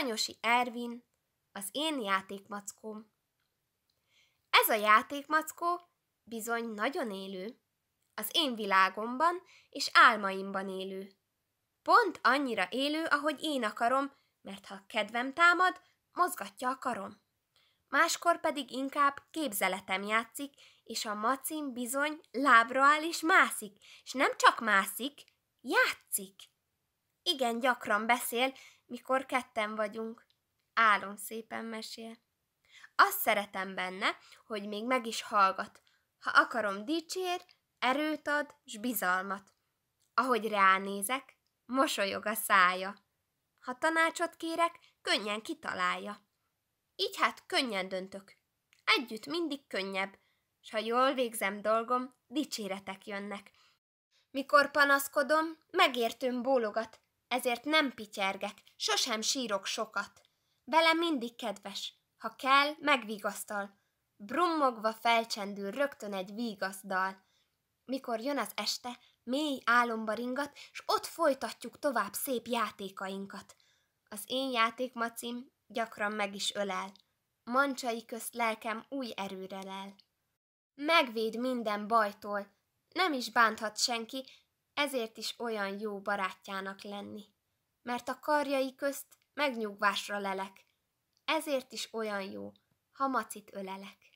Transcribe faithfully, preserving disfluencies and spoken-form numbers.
Aranyosi Ervin, az én játékmackóm. Ez a játékmackó bizony nagyon élő, az én világomban és álmaimban élő. Pont annyira élő, ahogy én akarom, mert ha kedvem támad, mozgatja a karom. Máskor pedig inkább képzeletem játszik, és a macim bizony lábra áll és mászik, és nem csak mászik, játszik. Igen gyakran beszél, mikor ketten vagyunk. Álom szépen mesél. Azt szeretem benne, hogy még meg is hallgat. Ha akarom, dicsér, erőt ad, s bizalmat. Ahogy ránézek, mosolyog a szája. Ha tanácsot kérek, könnyen kitalálja. Így hát könnyen döntök. Együtt mindig könnyebb, s ha jól végzem dolgom, dicséretek jönnek. Mikor panaszkodom, megértőm bólogat, ezért nem pityergek, sosem sírok sokat. Velem mindig kedves, ha kell, megvigasztal. Brummogva felcsendül rögtön egy vígasz dal. Mikor jön az este, mély álomba ringat, s ott folytatjuk tovább szép játékainkat. Az én játékmacim gyakran meg is ölel. Mancsai közt lelkem új erőre lel. Megvéd minden bajtól, nem is bánthat senki, ezért is olyan jó barátjának lenni. Mert a karjai közt megnyugvásra lelek, ezért is olyan jó, ha macit ölelek.